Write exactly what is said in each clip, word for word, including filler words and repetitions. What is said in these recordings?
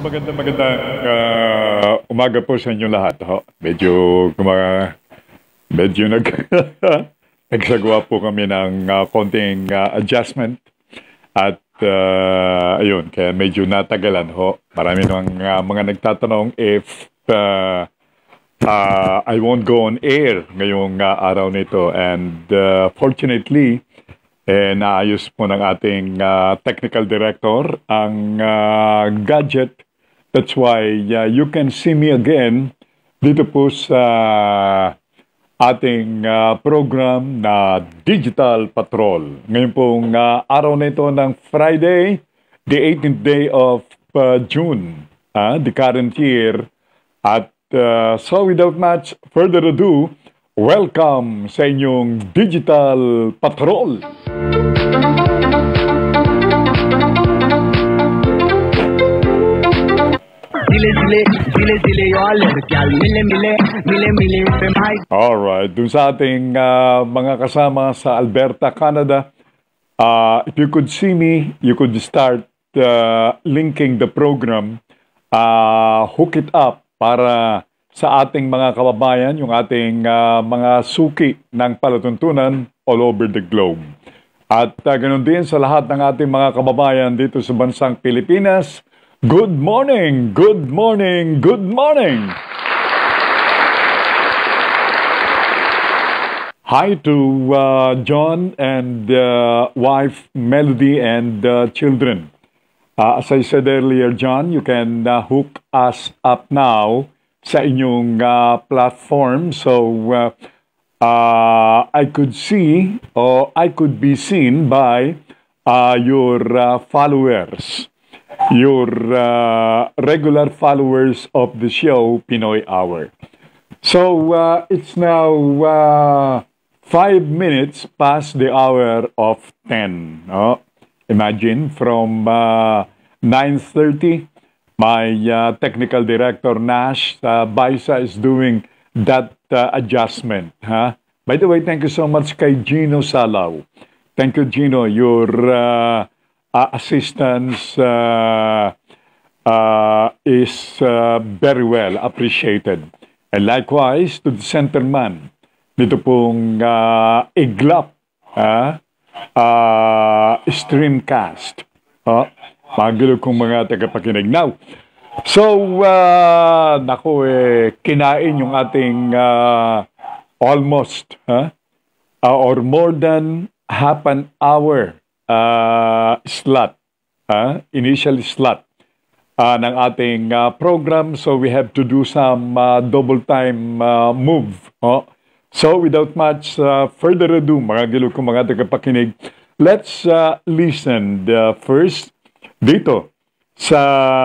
maganda maganda uh, umaga po sa inyo lahat. Ho. Medyo kuma, medyo nag nagsagawa po kami ng uh, konting uh, adjustment at uh, ayun, kaya medyo natagalan ho. Marami nang uh, mga nagtatanong if uh, uh, I won't go on air ngayong uh, araw nito, and uh, fortunately eh, naayos po ng ating uh, technical director ang uh, gadget. That's why uh, you can see me again dito po sa ating uh, program na Digital Patrol. Ngayon pong uh, araw na ito ng Friday, the eighteenth day of uh, June, uh, the current year. At uh, so without much further ado, welcome sa inyong Digital Patrol. Alright, dun sa ating uh, mga kasama sa Alberta, Canada, uh, if you could see me, you could start uh, linking the program, uh, hook it up para sa ating mga kababayan, yung ating uh, mga suki ng palatuntunan all over the globe. At uh, ganun din sa lahat ng ating mga kababayan dito sa bansang Pilipinas. Good morning! Good morning! Good morning! Hi to uh, John and uh, wife Melody and uh, children. Uh, as I said earlier, John, you can uh, hook us up now sa inyong uh, platform. So, uh, uh, I could see or I could be seen by uh, your uh, followers. Your uh, regular followers of the show, Pinoy Hour. So, uh, it's now uh, five minutes past the hour of ten. No? Imagine, from uh, nine thirty, my uh, technical director, Nash uh, Baysa, is doing that uh, adjustment. Huh? By the way, thank you so much kay Gino Salaw. Thank you, Gino. Your Uh, Uh, assistance uh, uh, is uh, very well appreciated. And likewise to the centerman, dito pong uh, iglap, uh, uh, streamcast. Uh, Magilo kong mga tagapakinig. Now, so, uh, naku, eh, kinain yung ating uh, almost, huh? uh, or more than half an hour Uh, slot, uh, initial slot uh, ng ating uh, program. So we have to do some uh, double time uh, move. Oh. So without much uh, further ado, mga gilo kong mga tagapakinig, let's uh, listen the first dito sa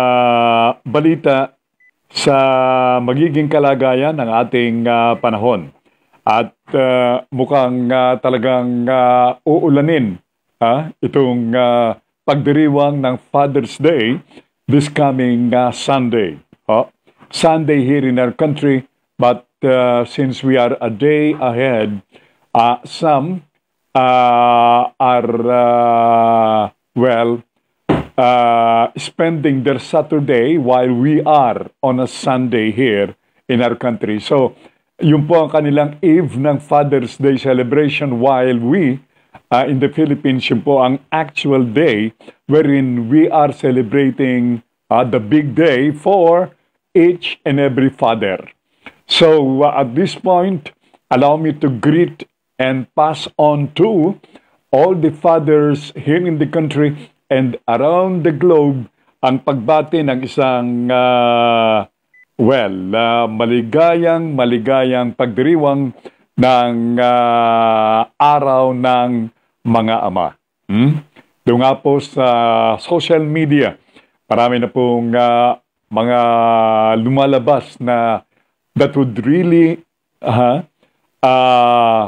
balita sa magiging kalagayan ng ating uh, panahon. At uh, mukhang uh, talagang uh, uulanin Ah, itong uh, pagdiriwang ng Father's Day this coming uh, Sunday. Oh, Sunday here in our country, but uh, since we are a day ahead, uh, some uh, are, uh, well, uh, spending their Saturday while we are on a Sunday here in our country. So, yun po ang kanilang eve ng Father's Day celebration, while we Uh, in the Philippines, yun po ang actual day wherein we are celebrating uh, the big day for each and every father. So uh, at this point, allow me to greet and pass on to all the fathers here in the country and around the globe ang pagbati ng isang uh, well, uh, maligayang, maligayang pagdiriwang ng uh, araw ng mga ama. Hmm? Doon nga po sa social media, marami na pong uh, mga lumalabas na that would really uh, uh,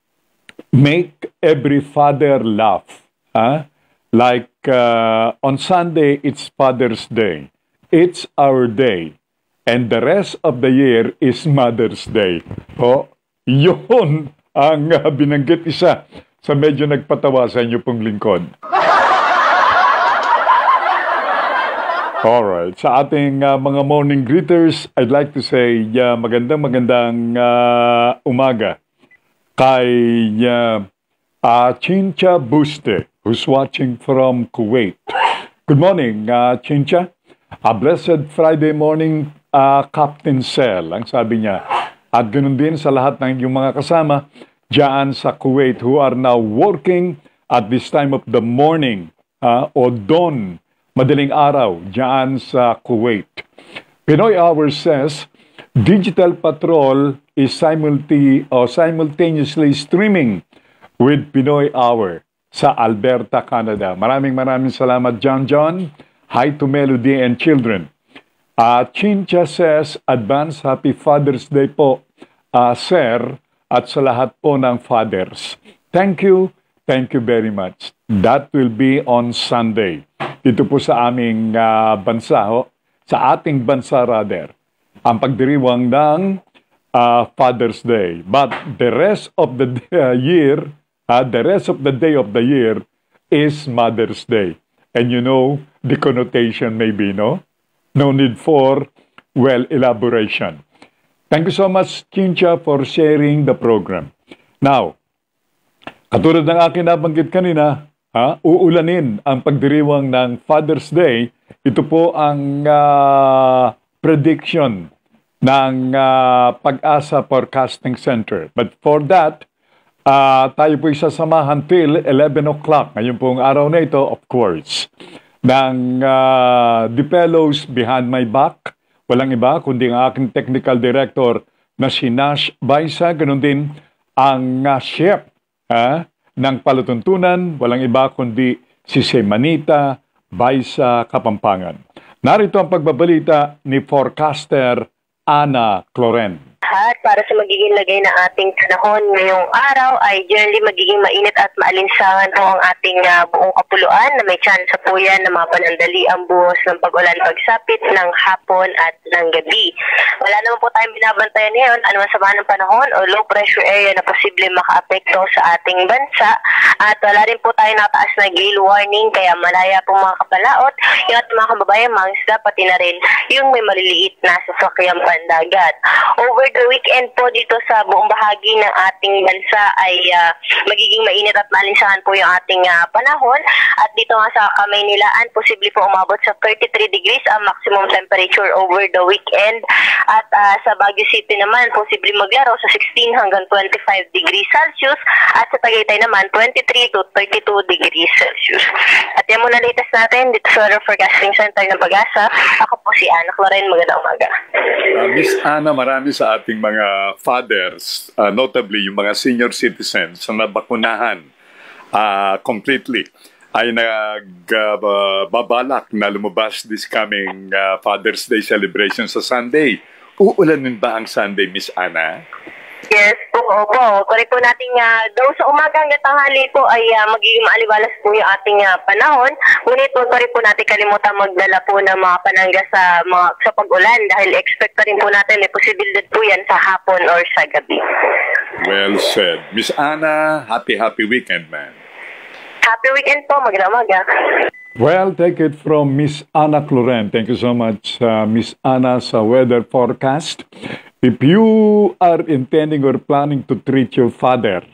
make every father laugh. Huh? Like uh, on Sunday, it's Father's Day. It's our day. And the rest of the year is Mother's Day. O, yun ang uh, binanggit isa sa medyo nagpatawa sa inyo pong lingkod. Alright. Sa ating uh, mga morning greeters, I'd like to say uh, magandang magandang uh, umaga kay uh, uh, Chincha Buste, who's watching from Kuwait. Good morning, uh, Chincha. A blessed Friday morning, uh, Capt.Sel, ang sabi niya. At ganoon din sa lahat ng iyong mga kasama dyan sa Kuwait who are now working at this time of the morning uh, o dawn, madaling araw, dyan sa Kuwait. Pinoy Hour says, Digital Patrol is simulti o simultaneously streaming with Pinoy Hour sa Alberta, Canada. Maraming maraming salamat, John John. Hi to Melody and children. Uh, Chincha says, Advance Happy Father's Day po, uh, Sir, at sa lahat po ng fathers. Thank you, thank you very much. That will be on Sunday. Dito po sa aming uh, bansa, ho, sa ating bansa rather, ang pagdiriwang ng uh, Father's Day. But the rest of the uh, year, uh, the rest of the day of the year is Mother's Day. And you know, the connotation maybe, no? No need for, well, elaboration. Thank you so much, Chincha, for sharing the program. Now, katulad ng akin nabanggit kanina, ha, uulanin ang pagdiriwang ng Father's Day. Ito po ang uh, prediction ng uh, Pag-asa Forecasting Center. But for that, uh, tayo po isasamahan till eleven o'clock. Ngayon pong araw na ito, of course, ng uh, The Fellows Behind My Back. Walang iba, kundi ang aking technical director na si Capt.Sel Baysa. Ganun din ang uh, chef ha, ng palatuntunan. Walang iba, kundi si Semanita Baysa Kapampangan. Narito ang pagbabalita ni forecaster Ana Cloren. At para sa magiging lagay ng ating panahon ngayong araw ay generally magiging mainit at maalinsangan po ang ating uh, buong kapuluan na may chance po yan na mapanandali ang buhos ng pag-ulan pagsapit ng hapon at ng gabi. Wala naman po tayong binabantayan ngayon anumang sama ng panahon o low pressure area na posible makaapekto sa ating bansa at wala rin po tayong nataas na gale warning kaya malaya po mga kapalaot yung ating mga kababayan mga isda pati na rin yung may maliliit na sasakyang pandagat. Over the weekend po dito sa buong bahagi ng ating bansa ay uh, magiging mainit at maalinsangan po yung ating uh, panahon at dito nga sa Kamaynilaan posible po umabot sa thirty-three degrees ang maximum temperature over the weekend at uh, sa Baguio City naman posible maglaro sa sixteen hanggang twenty-five degrees Celsius at sa Tagaytay naman twenty-three to thirty-two degrees Celsius. At yan muna latest natin dito sa Weather Forecasting Center ng Pag-asa. Ako po si Ana Cloren. Magandang umaga. Uh, Miss Ana, marami sa ating mga fathers, uh, notably yung mga senior citizens na nabakunahan uh, completely, ay nagbabalak uh, na lumabas this coming uh, Father's Day celebration sa Sunday. Uulanin ba ang Sunday, Miss Ana? Yes po, opo. Correct po natin uh, daw sa umaga hanggang tanghali po ay uh, magiging maaliwalas po yung ating uh, panahon. Ngunit po rin po natin kalimutan magdala po ng mga panangga sa, mga, sa pag-ulan dahil expect pa rin po natin may posibilidad po yan sa hapon or sa gabi. Well said. Miss Ana, happy, happy weekend, man. Happy weekend po. Magandang umaga. Well, take it from Miss Ana Cloren. Thank you so much, uh, Miss Ana, sa weather forecast. If you are intending or planning to treat your father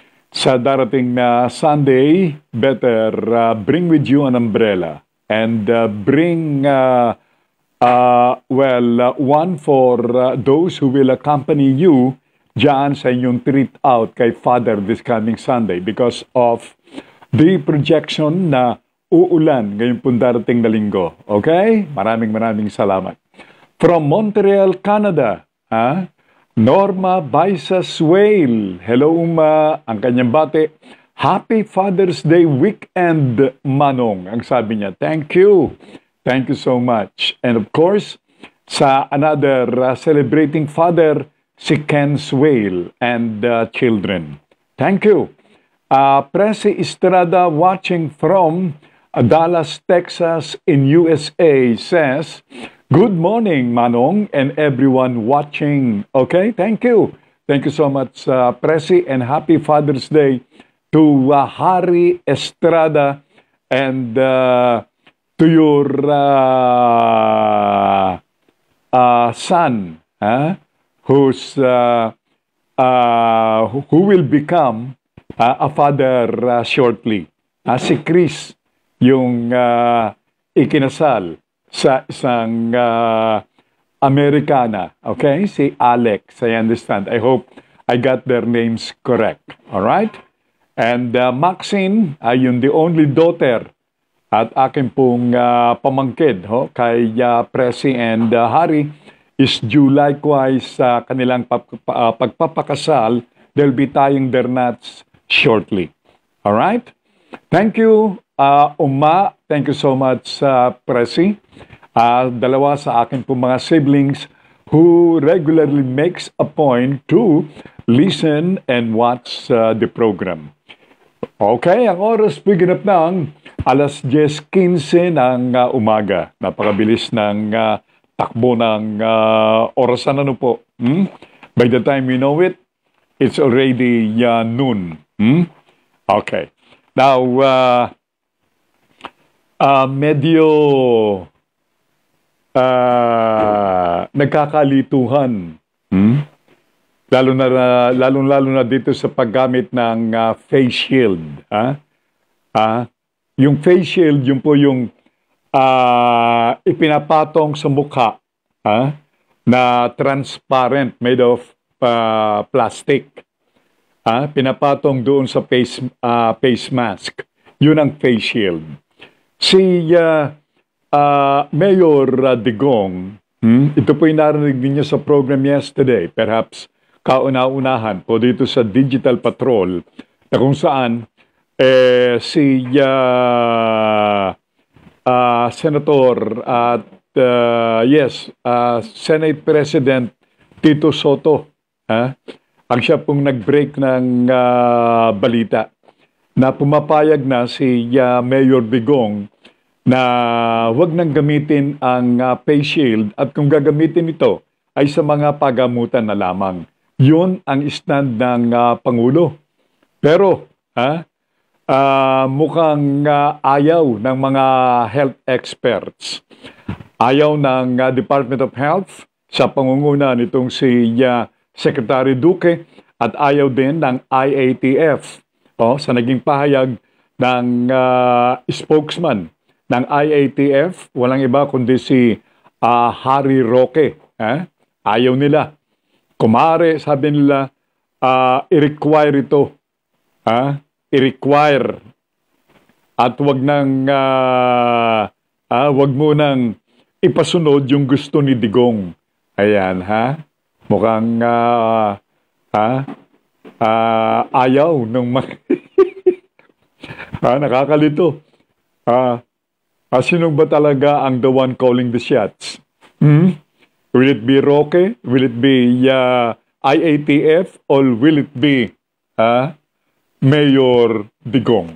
sa darating na Sunday, better uh, bring with you an umbrella and uh, bring, uh, uh, well, uh, one for uh, those who will accompany you dyan sa inyong treat out kay father this coming Sunday because of the projection na uulan ngayong pong darating na linggo. Okay? Maraming maraming salamat. From Montreal, Canada, ha? Norma Baysa Swale. Hello, Uma. Ang kanyang bate. Happy Father's Day weekend, Manong. Ang sabi niya, thank you. Thank you so much. And of course, sa another uh, celebrating father, si Ken Swale and uh, children. Thank you. Uh, Presi Estrada watching from uh, Dallas, Texas in U S A says, good morning, Manong, and everyone watching. Okay, thank you. Thank you so much, uh, Presi, and happy Father's Day to uh, Hari Estrada and uh, to to your uh, uh, son, huh? who's uh, uh, who will become uh, a father uh, shortly. Uh, si Chris, yung uh, ikinasal sa isang uh, Americana. Okay? Si Alex, I understand. I hope I got their names correct. All right? And uh, Maxine, ay yung the only daughter at akin pong uh, pamangkid ho, kay uh, Presi and uh, Harry is due likewise sa uh, kanilang pap uh, pagpapakasal. They'll be tying their knots shortly. All right? Thank you, uh, Uma. Thank you so much, uh, Presi. Uh, dalawa sa akin pong mga siblings who regularly makes a point to listen and watch uh, the program. Okay, ang oras biginap ng alas diyes quince ng uh, umaga. Napakabilis ng uh, takbo ng uh, orasan ano po. Hmm? By the time you know it, it's already uh, noon. Hmm? Okay. Now, uh, uh, medyo uh, nagkakalituhan. Hmm? Lalo na lalo lalo na dito sa paggamit ng uh, face shield, ha? Ah, yung face shield, yung po yung uh, ipinapatong sa mukha, ha? Na transparent, made of uh, plastic. Ah, pinapatong doon sa face uh, face mask. Yun ang face shield. Si uh, uh, Mayor uh, Digong, hmm? ito po yung narinig niyo sa program yesterday, perhaps kauna-unahan po dito sa Digital Patrol, na kung saan eh, si uh, uh, Senator at uh, yes, uh, Senate President Tito Soto, ha? Ang siya pong nag-break ng uh, balita na pumapayag na si uh, Mayor Digong na wag nang gamitin ang uh, face shield at kung gagamitin ito ay sa mga pagamutan na lamang. Yun ang stand ng uh, Pangulo. Pero ha, uh, mukhang uh, ayaw ng mga health experts. Ayaw ng uh, Department of Health sa pangunguna nitong si uh, Secretary Duque at ayaw din ng I A T F. O, sa naging pahayag ng uh, spokesman ng I A T F, walang iba kundi si uh, Harry Roque. Eh? Ayaw nila. Kumare, sabi nila, uh, i-require ito. Uh, i-require. At wag nang, uh, uh, wag mo nang ipasunod yung gusto ni Digong. Ayan, ha? Mukhang uh, uh, uh, ayaw ng mga... ah, nakakalito. Ah, uh, sino ba talaga ang the one calling the shots? Hmm? Will it be Roque? Will it be uh, I A T F? Or will it be uh, Mayor Digong?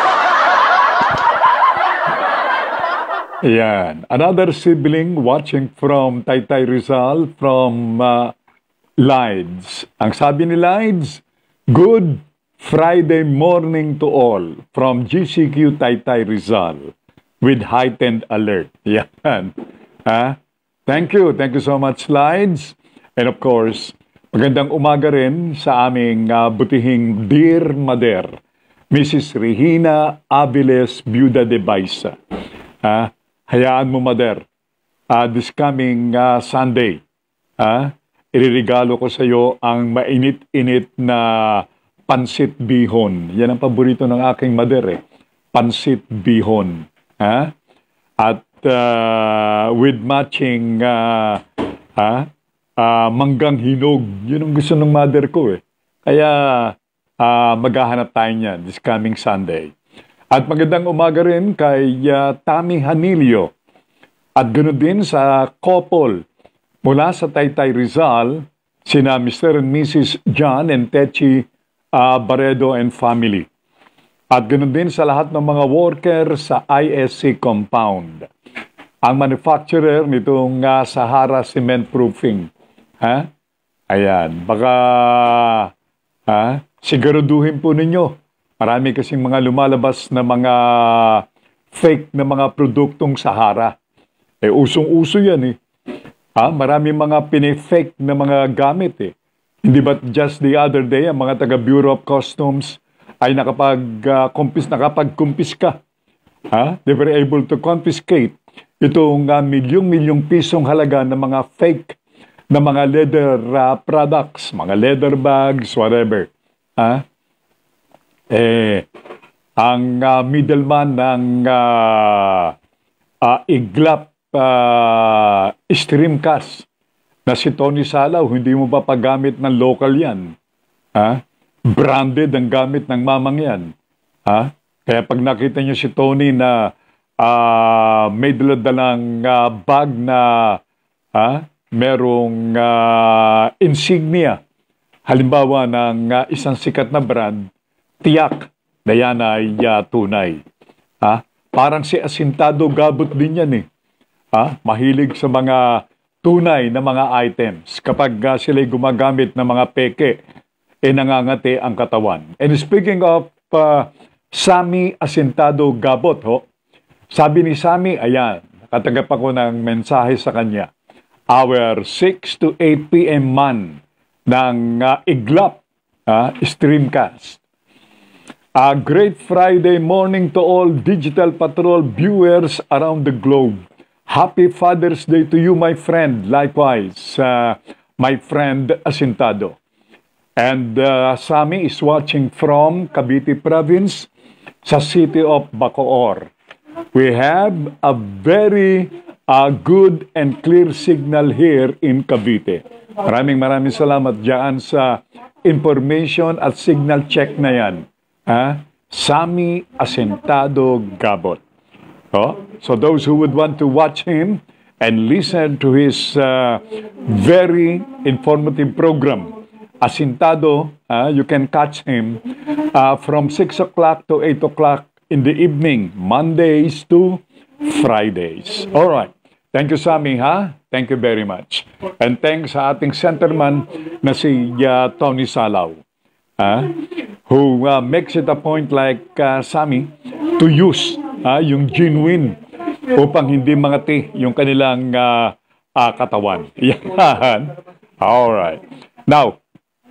Yan. Another sibling watching from Taytay Rizal from uh, Lides. Ang sabi ni Lides, good Friday morning to all from G C Q Taytay Rizal with heightened alert. Yan. Ha? Thank you. Thank you so much, Lides. And of course, magandang umaga rin sa aming uh, butihing Dear Mother, Missus Regina Aviles Biuda de Baysa. Ha? Hayaan mo, Mother, uh, this coming uh, Sunday, uh, iririgalo ko sa iyo ang mainit-init na pansit bihon. Yan ang paborito ng aking mother, eh. Pansit bihon. Uh, at uh, with matching uh, uh, uh, manggang hinog. Yun ang gusto ng mother ko, eh. Kaya uh, maghahanap tayo niyan this coming Sunday. At magandang umaga rin kay uh, Tammy Hanilio. At ganoon din sa couple mula sa Taytay Rizal, sina Mister and Missus John and Techi uh, Baredo and family. At ganoon din sa lahat ng mga worker sa I S C compound. Ang manufacturer nitong uh, Sahara Cement Proofing. Ha? Ayan. Baka ha? Siguraduhin po ninyo. Marami kasing mga lumalabas na mga fake na mga produktong Sahara. Eh, usong-uso yan eh. Ha? Marami mga pine-fake na mga gamit eh. Hindi ba just the other day, ang mga taga Bureau of Customs ay nakapag-kumpis, uh, nakapag-kumpis ka. Ha? They were able to confiscate itong uh, milyong-milyong pisong halaga ng mga fake na mga leather uh, products, mga leather bags, whatever. Ha? Eh, ang uh, middleman ng uh, uh, iglap uh, streamcast na si Tony Salaw, hindi mo ba paggamit ng local yan? Ha? Branded ang gamit ng mamang yan. Ha? Kaya pag nakita niyo si Tony na uh, may daladalang uh, bag na ha, merong uh, insignia, halimbawa ng uh, isang sikat na brand, tiyak na yan ay uh, tunay. Ha? Parang si Asintado Gabot din yan eh. Ha? Mahilig sa mga tunay na mga items. Kapag uh, sila'y gumagamit ng mga peke, eh nangangati ang katawan. And speaking of uh, Sammy Asintado Gabot, ho, sabi ni Sammy, ayan, nakatanggap ako ng mensahe sa kanya. Our six to eight p m man ng uh, Iglap uh, Streamcast. A great Friday morning to all Digital Patrol viewers around the globe. Happy Father's Day to you, my friend. Likewise, uh, my friend Asintado. And uh, Sami is watching from Cavite Province sa city of Bacoor. We have a very uh, good and clear signal here in Cavite. Maraming maraming salamat dyan sa information at signal check na yan. Uh, Sami Asintado Gabot. Oh, so those who would want to watch him and listen to his uh, very informative program, Asintado, uh, you can catch him uh, from six o'clock to eight o'clock in the evening, Mondays to Fridays. All right. Thank you, Sami, ha? Thank you very much. And thanks sa ating centerman na si uh, Tony Salaw. Uh, who uh, makes it a point like uh, Sami to use uh, yung genuine upang hindi mangati yung kanilang uh, uh, katawan. Yan. Alright. Now,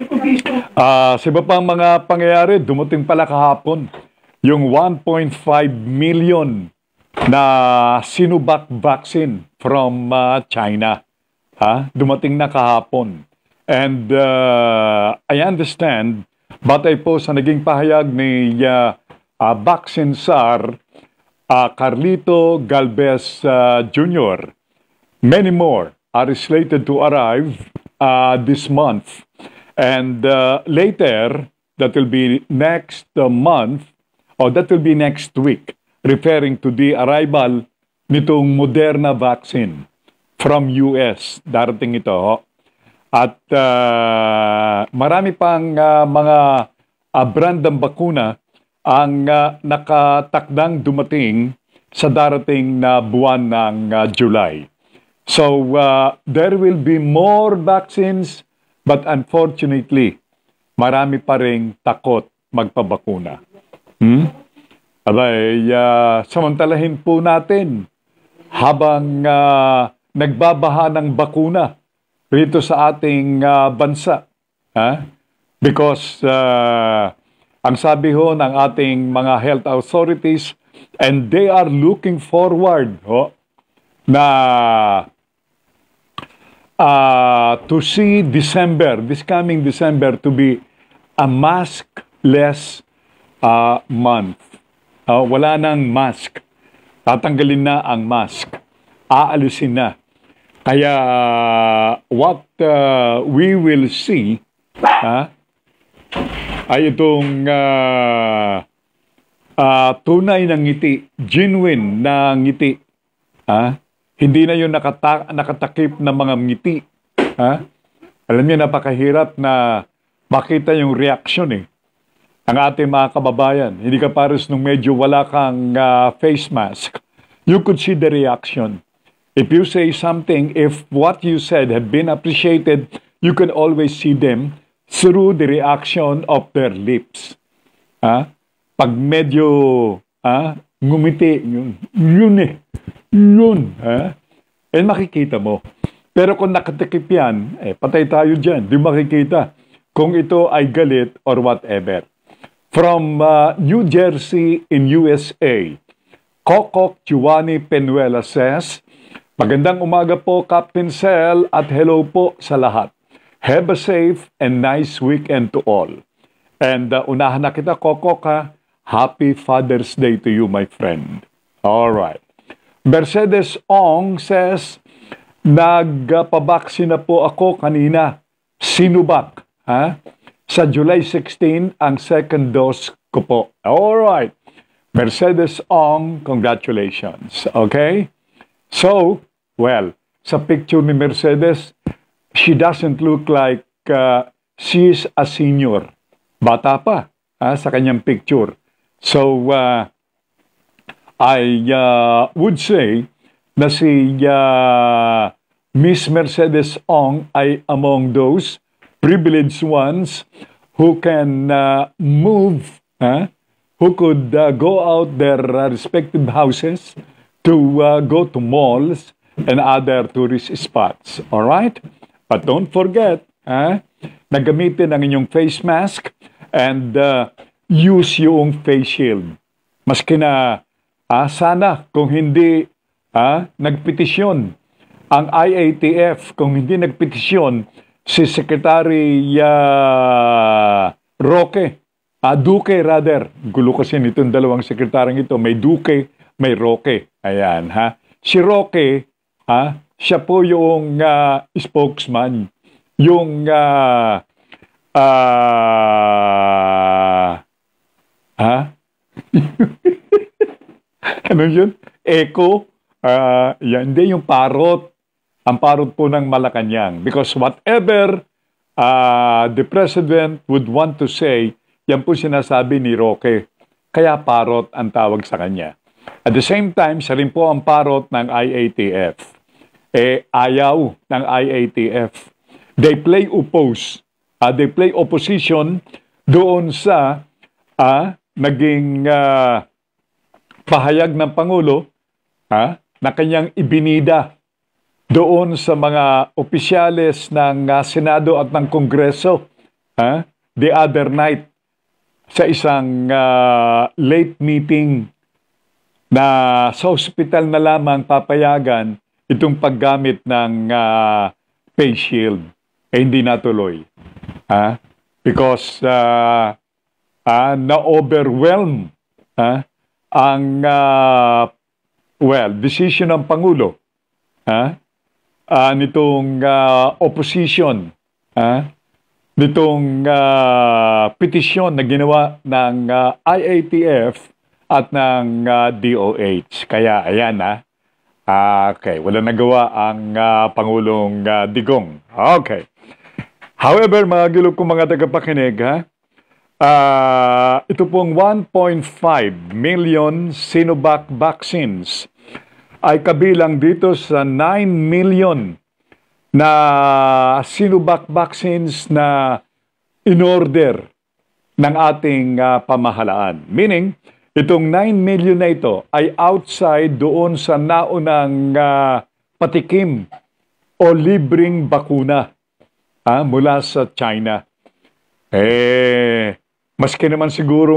uh, sa iba pang mga pangyayari, dumating pala kahapon yung one point five million na Sinovac vaccine from uh, China. Ha? Dumating na kahapon. And uh, I understand, batay po sa naging pahayag ni uh, uh, Vaccine Czar uh, Carlito Galvez uh, Junior, many more are slated to arrive uh, this month. And uh, later, that will be next uh, month, or that will be next week, referring to the arrival nitong Moderna vaccine from U S. Darating ito, ho. At uh, marami pang uh, mga uh, brand ng bakuna ang uh, nakatakdang dumating sa darating na buwan ng uh, July. So, uh, there will be more vaccines, but unfortunately, marami pa ring takot magpabakuna. Hmm? Abay, uh, samantalahin po natin habang uh, nagbabaha ng bakuna rito sa ating uh, bansa. Ha? Because uh, ang sabi ho ng ating mga health authorities, and they are looking forward ho, na uh, to see December, this coming December, to be a maskless uh, month. Uh, wala nang mask. Tatanggalin na ang mask. Aalisin na. Kaya what uh, we will see uh, ay itong uh, uh, tunay na ngiti, genuine na ngiti. Uh, hindi na yung nakata- nakatakip na mga ngiti. Uh, alam niyo, napakahirap na makita yung reaction eh. Ang ating mga kababayan, hindi ka pares nung medyo wala kang uh, face mask. You could see the reaction. If you say something, if what you said had been appreciated, you can always see them through the reaction of their lips. Ah? Pag medyo ah, ngumiti. Yun, yun eh. Yun. Ha? Eh, makikita mo. Pero kung nakatikip yan, eh, patay tayo dyan. Di makikita kung ito ay galit or whatever. From uh, New Jersey in U S A, Kokok Juani Penuela says, magandang umaga po, Captain Sel, at hello po sa lahat. Have a safe and nice weekend to all. And uh, unahan na kita, Kokok, ha? Happy Father's Day to you, my friend. All right. Mercedes Ong says, nagpabaksin na po ako kanina. Sinubak, ha? Sa July sixteenth, ang second dose ko po. Alright. Mercedes Ong, congratulations. Okay? So, well, sa picture ni Mercedes, she doesn't look like uh, she's a senior. Bata pa, ha, sa kanyang picture. So, uh, I uh, would say na si uh, Miss Mercedes Ong ay among those privileged ones who can uh, move, huh? who could uh, go out their uh, respective houses to uh, go to malls and other tourist spots. All right? But don't forget, huh? na gamitin ang inyong face mask and uh, use yung face shield. Maski na ah, sana kung hindi ah, nagpetisyon ang I A T F, kung hindi nagpetisyon si Secretary uh, Roque, ah, Duque rather, gulo kasi nitong dalawang sekretaryong ito, may Duque, may Roque. Ayan, ha. Si Roque, ha, siya po yung uh, spokesman, yung uh, uh, ha? Ano yun? Echo? Uh, yan, hindi yung parot. Ang parot po ng Malacanang. Because whatever uh, the President would want to say, yan po sinasabi ni Roque. Kaya parot ang tawag sa kanya. At the same time, siya rin po ang parot ng I A T F. Eh, ayaw ng I A T F. They play oppose. Uh, they play opposition doon sa uh, naging uh, pahayag ng Pangulo uh, na kanyang ibinida doon sa mga opisyales ng uh, Senado at ng Kongreso uh, the other night sa isang uh, late meeting na sa hospital na lamang papayagan itong paggamit ng uh, face shield. Eh, hindi natuloy. Uh, because uh, uh, na-overwhelm uh, ang uh, well, decision ng Pangulo uh, uh, nitong uh, opposition, uh, nitong uh, petisyon na ginawa ng uh, I A T F at ng uh, D O H. Kaya ayan na. Uh, okay, wala nagawa ang uh, Pangulong uh, Digong. Okay. However, mga gilog kong mga tagapakinig, ha? Uh, ito pong one point five million Sinovac vaccines ay kabilang dito sa nine million na Sinovac vaccines na in-order ng ating uh, pamahalaan. Meaning, itong nine million na ito ay outside doon sa naunang uh, patikim o libreng bakuna uh, mula sa China. Eh, maski naman siguro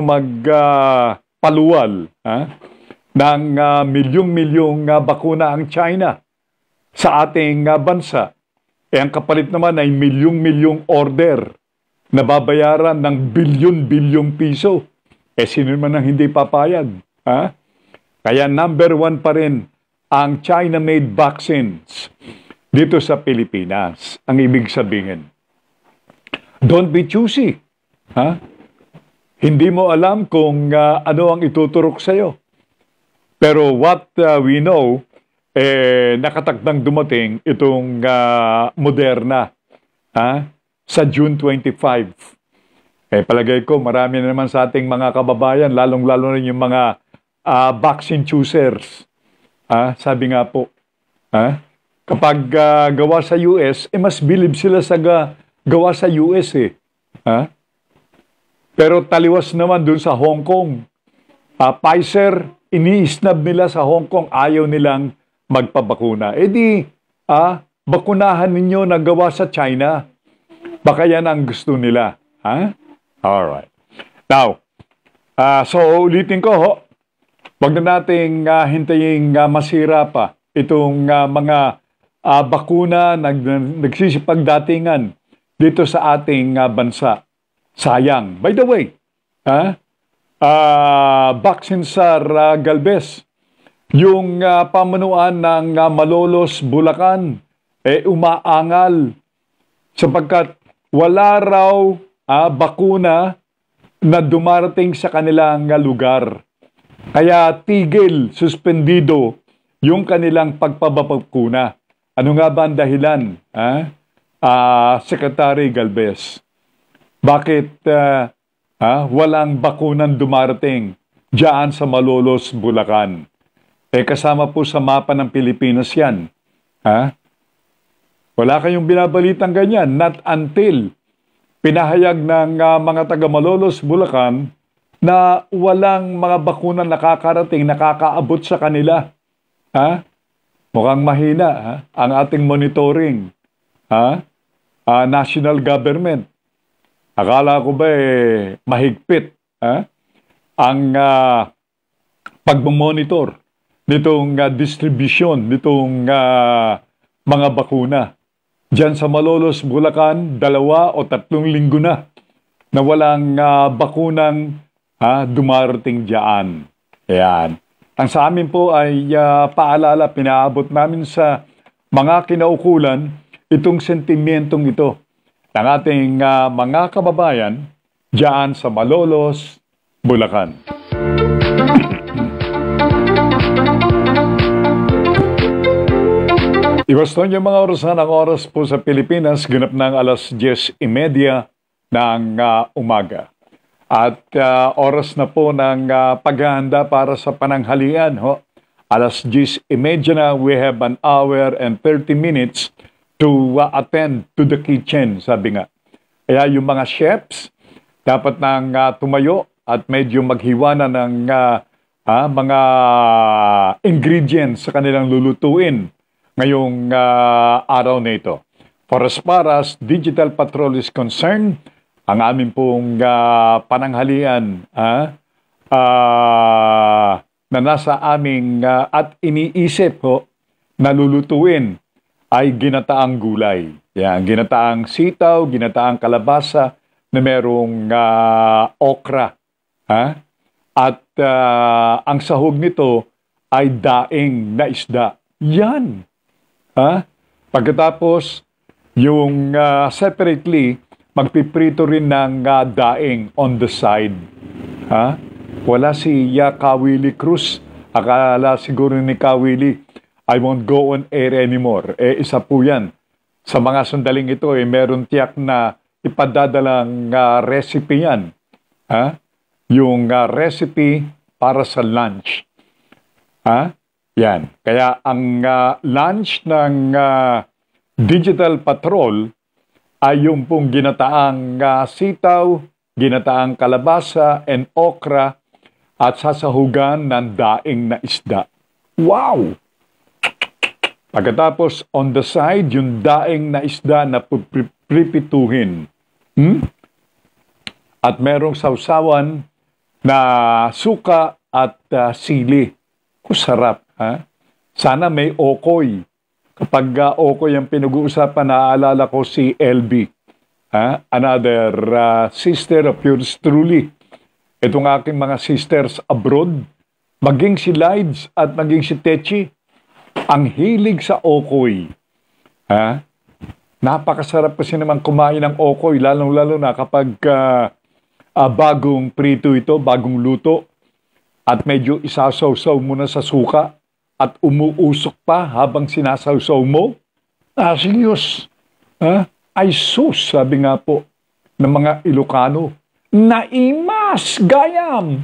magpaluwal uh, uh, ng uh, milyong-milyong uh, bakuna ang China sa ating uh, bansa, eh ang kapalit naman ay milyong-milyong order na babayaran ng bilyon-bilyong piso. Eh sino naman ang hindi papayag? Ha? Kaya number one pa rin ang China-made vaccines dito sa Pilipinas. Ang ibig sabihin, don't be choosy. Ha? Hindi mo alam kung uh, ano ang ituturok sa'yo. Pero what uh, we know, eh, nakatakdang dumating itong uh, Moderna ha? Sa June twenty-fifth. Eh, palagay ko, marami na naman sa ating mga kababayan, lalong-lalo na yung mga uh, vaccine choosers. Ah, sabi nga po, ah, kapag uh, gawa sa U S, eh mas bilib sila sa ga, gawa sa U S eh. Ah? Pero taliwas naman dun sa Hong Kong. Uh, Pfizer, ini-snub nila sa Hong Kong, ayaw nilang magpabakuna. E di, ah, bakunahan ninyo na gawa sa China. Baka yan ang gusto nila. Ha? Alright. Now, uh, so ulitin ko ho, wag na nating uh, hintayin uh, masira pa itong uh, mga uh, bakuna na nagsisipagdatingan dito sa ating uh, bansa. Sayang. By the way, ha? Uh, Capt.Sel uh, Galvez, yung uh, pamunuan ng uh, Malolos, Bulacan, eh umaangal sapagkat wala raw uh, bakuna na dumarating sa kanilang uh, lugar. Kaya tigil, suspendido yung kanilang pagpabakuna. Ano nga ba ang dahilan, uh, uh, Secretary Galvez? Bakit uh, Ah, walang bakunan dumarating diyan sa Malolos, Bulacan? Eh kasama po sa mapa ng Pilipinas yan. Ha? Wala kayong binabalitang ganyan. Not until pinahayag ng uh, mga taga Malolos, Bulacan na walang mga bakunan nakakarating, nakakaabot sa kanila. Ha? Mukhang mahina ha? Ang ating monitoring. Ha? Uh, national government. Akala ko ba eh, mahigpit ha? Ang uh, pagmamonitor nitong uh, distribution, nitong uh, mga bakuna. Diyan sa Malolos, Bulacan, dalawa o tatlong linggo na na walang uh, bakunang uh, dumarating diyan. Ayan. Ang sa amin po ay uh, paalala, pinaabot namin sa mga kinaukulan itong sentimentong ito ng ating uh, mga kababayan diyan sa Malolos, Bulacan. Iwasto niyo mga orasan, ang oras po sa Pilipinas, ganap ng alas diyes y media ng uh, umaga. At uh, oras na po ng uh, paghahanda para sa pananghalian. Ho? Alas diyes y media na, we have an hour and thirty minutes to uh, attend to the kitchen, sabi nga. Kaya yung mga chefs, dapat nang uh, tumayo at medyo maghiwa na ng uh, uh, mga ingredients sa kanilang lulutuin ngayong uh, araw na ito. For as far as Digital Patrol is concerned, ang amin pong uh, pananghalian uh, uh, na nasa aming uh, at iniisip po na lulutuin ay ginataang gulay. Yan, ginataang sitaw, ginataang kalabasa na merong uh, okra. Ha? At uh, ang sahog nito ay daing na isda. Yan. Ha? Pagkatapos, yung uh, separately, magpiprito rin ng uh, daing on the side. Ha? Wala si uh, Kawili Cruz. Akala siguro ni Kawili, I won't go on air anymore. Eh, isa po yan. Sa mga sandaling ito, eh, meron tiyak na ipadadalang uh, recipe yan. Ha? Yung uh, recipe para sa lunch. Ha? Yan. Kaya ang uh, lunch ng uh, Digital Patrol ay yung pong ginataang uh, sitaw, ginataang kalabasa and okra at sasahugan ng daing na isda. Wow! Pagkatapos, on the side, yung daing na isda na pripituhin. Hmm? At merong sausawan na suka at uh, sili. Kusarap. Ha? Sana may okoy. Kapag uh, okoy ang pinag-uusapan, naaalala ko si L B. Ha? Another uh, sister of yours truly. Itong aking mga sisters abroad. Maging si Lides at maging si Techi. Ang hilig sa okoy. Ha? Napakasarap kasi naman kumain ng okoy, lalong-lalo na kapag uh, uh, bagong prito ito, bagong luto, at medyo isasawsaw mo na sa suka, at umuusok pa habang sinasawsaw mo. Ah, serious. Ha? Ay sus, sabi nga po ng mga Ilocano. Naimas, gayam!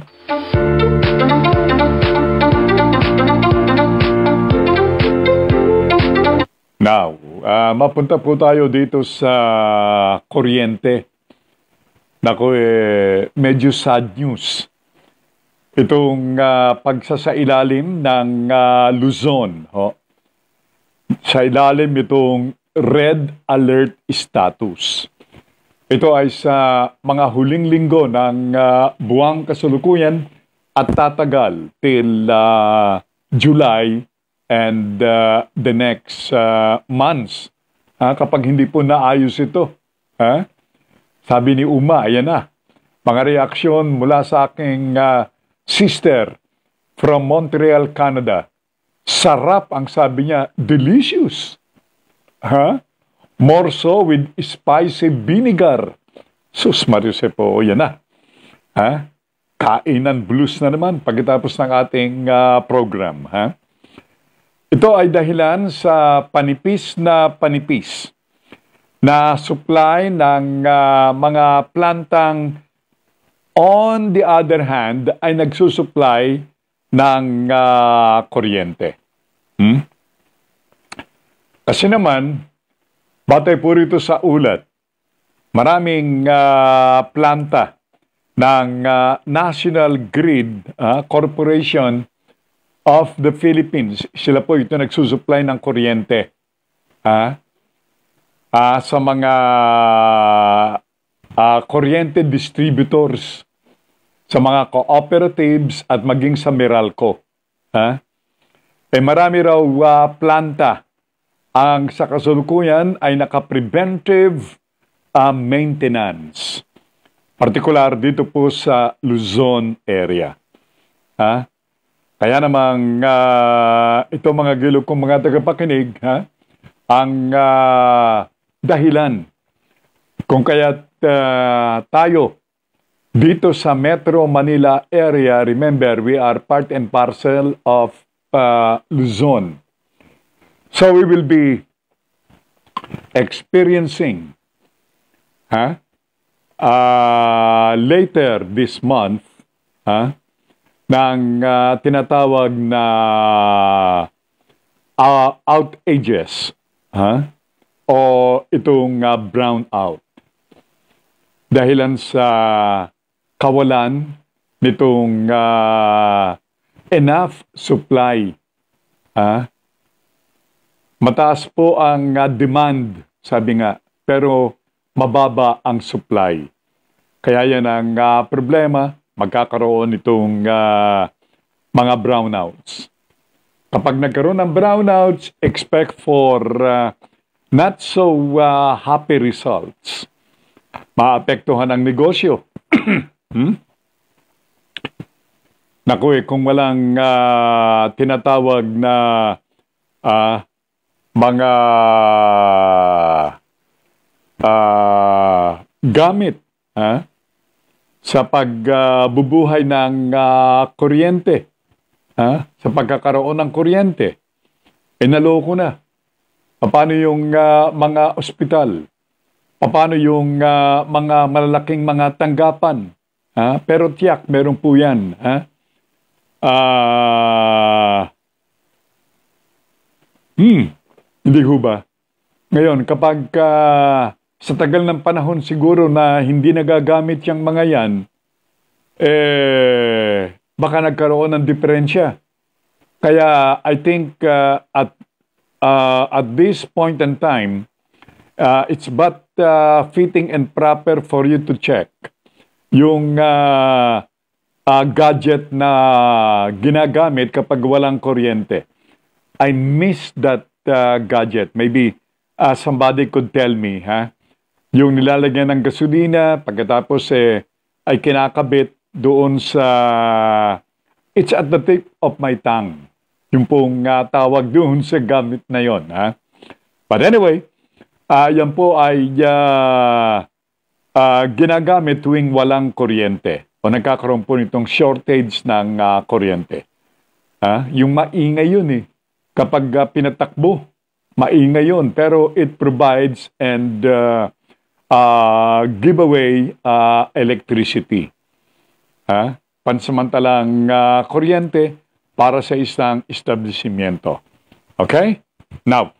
Now, uh, mapunta po tayo dito sa kuryente. Naku, eh, medyo sad news. itong uh, pagsasailalim ng uh, Luzon. Ho? Sa ilalim itong red alert status. Ito ay sa mga huling linggo ng uh, buwang kasalukuyan at tatagal till uh, July and uh, the next uh, months. Ha? Kapag hindi po naayos ito. Ha? Sabi ni Uma, ayan na. Mga reaksyon mula sa aking uh, sister from Montreal, Canada. Sarap ang sabi niya, delicious. Ha? More so with spicy vinegar. Sus Marius po, yan na. Ha? Kainan blues na naman pagkatapos ng ating uh, program. Ha? Ito ay dahilan sa panipis na panipis na supply ng uh, mga plantang on the other hand ay nagsusupply ng uh, kuryente. Hmm? Kasi naman, batay po rito sa ulat, maraming uh, planta ng uh, National Grid uh, Corporation of the Philippines. Sila po ito nagsusupply ng kuryente. Ha? Uh, sa mga uh, kuryente distributors, sa mga cooperatives at maging sa Meralco. Ha? Eh marami raw uh, planta ang sa kasalukuyan ay naka-preventive uh, maintenance. Partikular dito po sa Luzon area. Ha? Kaya namang uh, ito mga gilog kong mga tagapakinig, ha? Ang uh, dahilan kung kaya't uh, tayo dito sa Metro Manila area, remember, we are part and parcel of uh, Luzon. So we will be experiencing huh, uh, later this month huh, ng uh, tinatawag na uh, outages huh, o itong uh, brownout. Dahilan sa kawalan nitong uh, enough supply. Ah, mataas po ang uh, demand, sabi nga, pero mababa ang supply. Kaya yan ang uh, problema, magkakaroon itong uh, mga brownouts. Kapag nagkaroon ng brownouts, expect for uh, not so uh, happy results. Maapektuhan ang negosyo. Hmm? Naku eh, kung walang uh, tinatawag na uh, mga uh, gamit uh, sa pagbubuhay uh, ng uh, kuryente, uh, sa pagkakaroon ng kuryente, eh naloko na. Paano yung uh, mga ospital? Paano yung uh, mga malalaking mga tanggapan? Ha? Pero tiyak, meron po yan. Ha? Uh, hmm, hindi ho ba? Ngayon, kapag uh, sa tagal ng panahon siguro na hindi nagagamit yung mga yan, eh, baka nagkaroon ng diferensya. Kaya I think uh, at, uh, at this point in time, uh, it's but uh, fitting and proper for you to check yung uh, uh, gadget na ginagamit kapag walang kuryente. I miss that uh, gadget. Maybe uh, somebody could tell me, ha? Yung nilalagyan ng gasolina, pagkatapos eh, ay kinakabit doon sa, it's at the tip of my tongue. Yung pong uh, tawag doon sa gamit na yon, ha? But anyway, uh, yan po ay uh, Uh, ginagamit tuwing walang kuryente o nagkakaroon po nitong shortage ng uh, kuryente. Uh, yung maingay yun eh. Kapag uh, pinatakbo, maingay yun. Pero it provides and uh, uh, give away uh, electricity. Uh, pansamantalang uh, kuryente para sa isang establishmento. Okay? Now,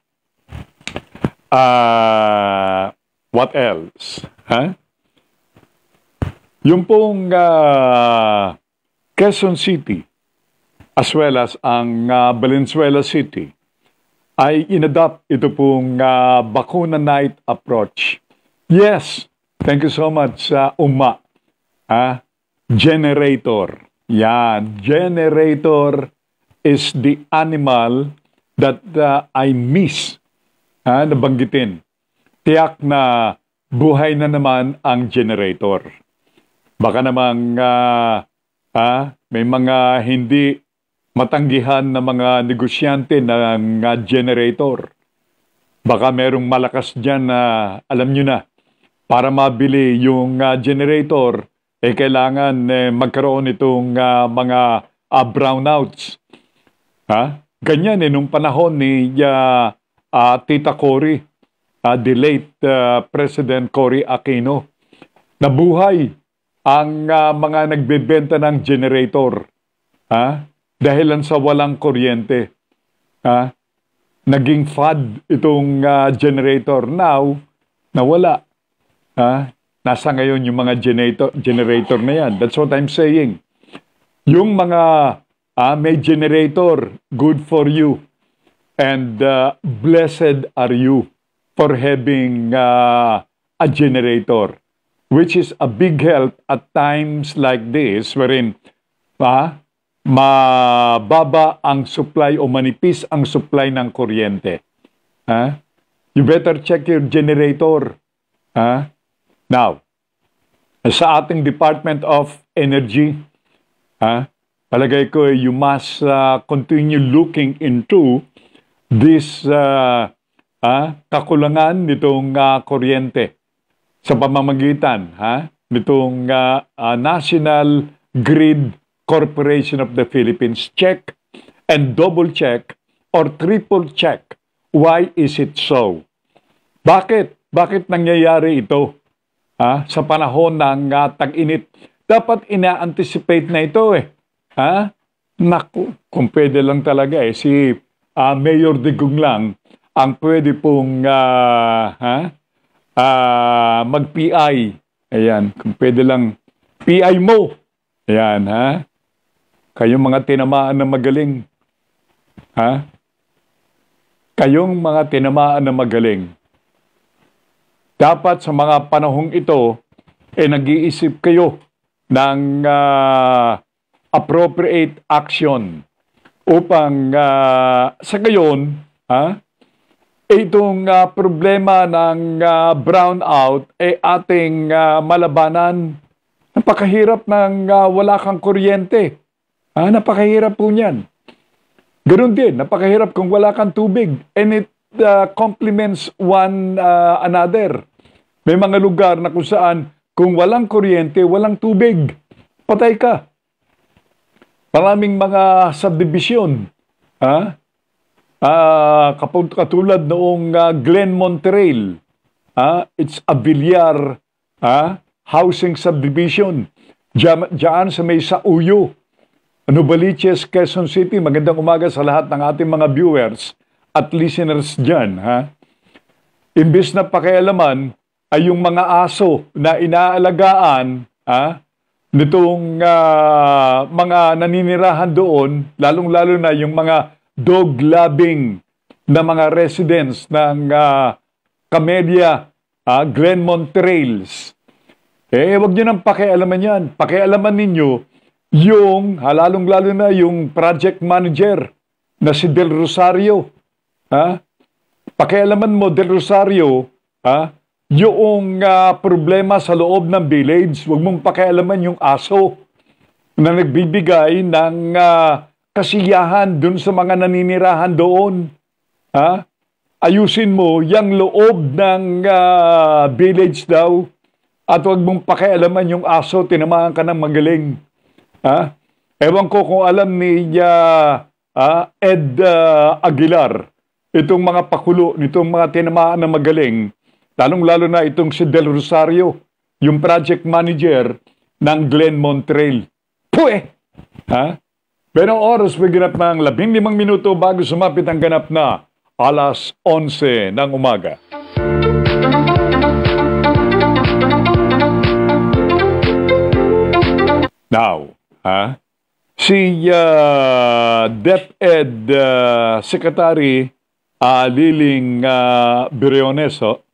uh, what else? Huh? Yung pong uh, Quezon City as well as ang uh, Valenzuela City ay inadopt ito pong uh, bakuna night approach. Yes, thank you so much sa uh, Uma. Ah, generator. Yan, generator is the animal that uh, I miss. Ah, nabanggitin. Tiyak na buhay na naman ang generator. Baka namang uh, ah, may mga hindi matanggihan na mga negosyante ng uh, generator. Baka merong malakas dyan na uh, alam nyo na, para mabili yung uh, generator, eh kailangan eh, magkaroon itong uh, mga uh, brownouts. Ha? Ganyan eh, nung panahon ni uh, uh, Tita Cory, uh, the late uh, President Cory Aquino, nabuhay ang uh, mga nagbebenta ng generator. Ha? Dahilan sa walang kuryente. Ha? Naging fad itong uh, generator. Now, nawala. Ha? Nasa ngayon yung mga generator, generator na yan. That's what I'm saying. Yung mga ah, may generator, good for you. And uh, blessed are you for having uh, a generator. Which is a big help at times like this wherein ah, mababa ang supply o manipis ang supply ng kuryente. Ah? You better check your generator. Ah? Now, sa ating Department of Energy, ha, palagay ko you must uh, continue looking into this uh, uh, kakulangan nitong uh, kuryente sa pamamagitan ha, nitong uh, uh, National Grid Corporation of the Philippines. Check and double check or triple check. Why is it so? Bakit? Bakit nangyayari ito? Ha? Sa panahon ng uh, tag-init, dapat ina-anticipate na ito eh. Ha? Naku, kung pwede lang talaga eh, si uh, Mayor Digong lang ang pwede pong uh, ha? uh, mag-P I. Ayan, kung pwede lang, P I mo. Ayan, ha? Kayong mga tinamaan na magaling. Ha? Kayong mga tinamaan na magaling. Dapat sa mga panahong ito, eh nag-iisip kayo ng uh, appropriate action upang uh, sa gayon, ha, itong uh, problema ng uh, brownout ay eh, ating uh, malabanan. Napakahirap ng uh, wala kang kuryente. Ha, napakahirap po niyan. Ganoon din, napakahirap kung wala kang tubig. And it uh, complements one uh, another. May mga lugar na kung saan, kung walang kuryente, walang tubig, patay ka. Maraming mga subdivision. Ha? Uh, katulad noong uh, Glen Monterey. Ha? It's a Villar ha? Housing subdivision. Diyan, diyan sa may Sauyo. Novaliches, Quezon City. Magandang umaga sa lahat ng ating mga viewers at listeners dyan. Ha? Imbis na pakialaman, ay yung mga aso na inaalagaan ah, nitong uh, mga naninirahan doon, lalong-lalo na yung mga dog-loving na mga residents ng uh, Camellia, ah, Glen Monterey. Eh, wag nyo nang pakialaman yan. Pakialaman ninyo yung, lalong-lalo na yung project manager na si Del Rosario. Ah, pakialaman mo, Del Rosario, ah, yung uh, problema sa loob ng village, huwag mong pakialaman yung aso na nagbibigay ng uh, kasiyahan dun sa mga naninirahan doon. Ha? Ayusin mo yung loob ng uh, village daw at huwag mong pakialaman yung aso, tinamaan ka ng magaling. Ha? Ewan ko kung alam ni uh, uh, Ed uh, Aguilar, itong mga pakulo, nitong mga tinamaan na magaling, lalong-lalo na itong si Del Rosario, yung project manager ng Glen Monterey. Puwe! Ha? Pero oras may ganap ng labing limang minuto bago sumapit ang ganap na alas onse ng umaga. Now, ha? si uh, DepEd uh, Secretary uh, Liling uh, Briones, oh,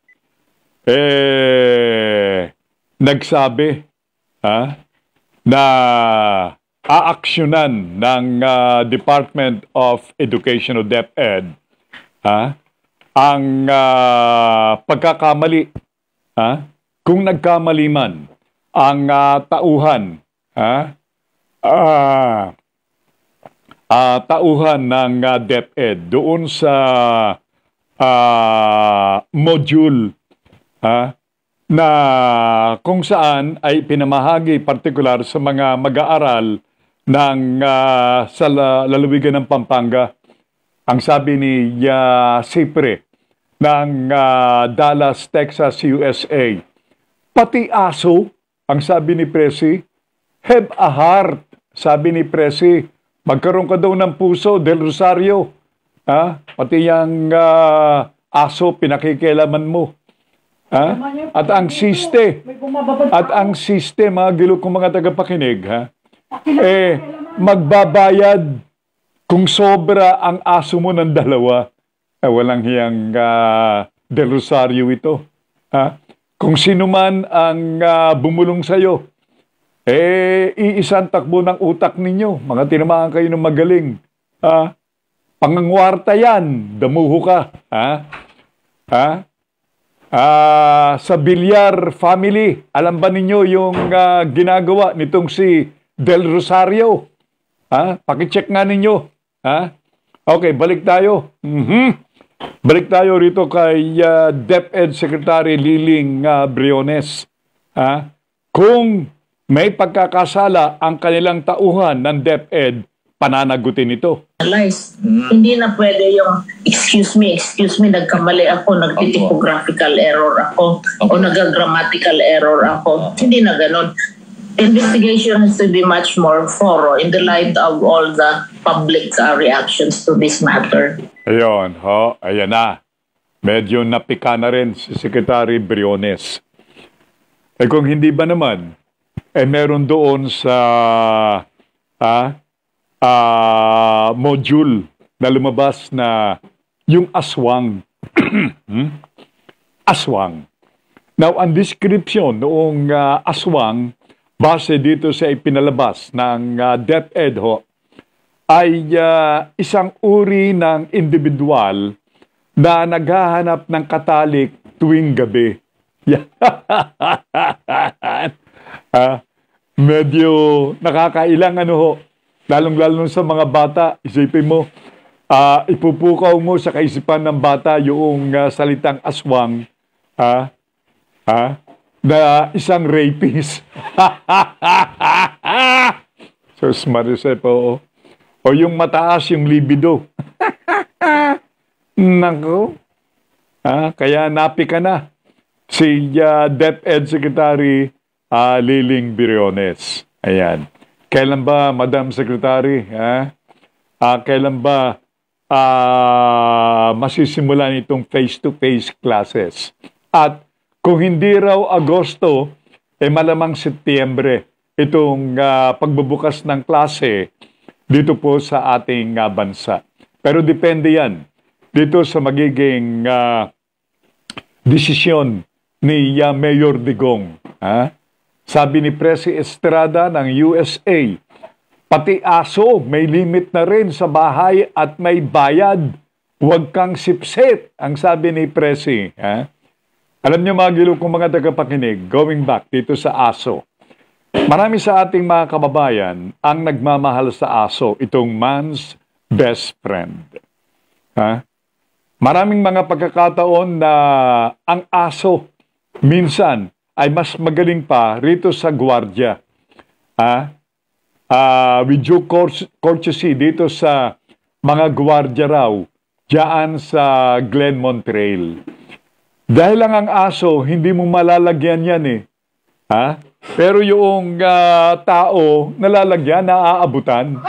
eh, nagsabi ha, na aaksyonan ng uh, Department of Education o DepEd ha, ang uh, pagkakamali ha, kung nagkamali man ang uh, tauhan ha, uh, uh, tauhan ng uh, DepEd doon sa uh, module ha, na kung saan ay pinamahagi partikular sa mga mag-aaral ng uh, sa lalawigan ng Pampanga. Ang sabi ni uh, Sipre ng uh, Dallas, Texas, U S A, pati aso, ang sabi ni Presi, have a heart. Sabi ni Presi, magkaroon ka daw ng puso, Del Rosario. Ha? Pati yung uh, aso, pinakikialaman mo. Ha? At ang siste, at ang siste, mga gilo kong mga tagapakinig, ha? Eh, magbabayad kung sobra ang aso mo ng dalawa. Eh, walang hiyang uh, Del Rosario ito. Ha? Kung sino man ang uh, bumulong sa'yo, eh, iisang takbo ng utak ninyo. Mga tinamaan kayo ng magaling. Ha? Pangangwarta yan, damuho ka. Ha? Ha? Uh, sa Villar family, alam ba ninyo yung uh, ginagawa nitong si Del Rosario? Ha? Pakicheck nga ninyo. Ha? Okay, balik tayo. Mm-hmm. Balik tayo rito kay uh, DepEd Secretary Liling uh, Briones. Ha? Kung may pagkakasala ang kanilang tauhan ng DepEd, pananagutin ito. Mm. Hindi na pwede yung excuse me, excuse me, nagkamali ako, nag-typographical error ako, o nag-grammatical error ako. Hindi na ganun. Investigation has to be much more thorough in the light of all the public uh, reactions to this matter. Ayun, ho, ayan na. Medyo napika na rin si Secretary Briones. Eh kung hindi ba naman, eh meron doon sa ha, Uh, module na lumabas na yung aswang. hmm? Aswang. Now, ang description noong uh, aswang, base dito sa ipinalabas ng uh, DepEd ho, ay uh, isang uri ng individual na naghahanap ng katalik tuwing gabi. uh, medyo nakakailang ano ho, lalong-lalo sa mga bata, isipin mo, uh, ipupukaw mo sa kaisipan ng bata yung uh, salitang aswang, ha? Ha? Na isang rapist. So, smarisep, oo. O yung mataas yung libido. Nako. Ha? Kaya napi ka na si uh, DepEd Secretary uh, Liling Briones. Ayan. Kailan ba, Madam Secretary, ha? Uh, kailan ba uh, masisimulan itong face-to-face classes? At kung hindi raw Agosto, eh malamang Setyembre itong uh, pagbubukas ng klase dito po sa ating uh, bansa. Pero depende yan dito sa magiging uh, desisyon ni uh, Mayor Digong, ha? Sabi ni Presi Estrada ng U S A, pati aso may limit na rin sa bahay at may bayad. Huwag kang sipsip, ang sabi ni Presi. Ha? Alam niyo mga gilo kong mga tagapakinig, going back dito sa aso. Marami sa ating mga kababayan ang nagmamahal sa aso, itong man's best friend. Ha? Maraming mga pagkakataon na ang aso minsan ay mas magaling pa rito sa gwardiya. Ha? Uh, with due courtesy dito sa mga gwardiya raw diyan sa Glenmont Trail. Dahil lang ang aso, hindi mo malalagyan yan eh. Ha? Pero yung uh, tao, nalalagyan, naaabutan.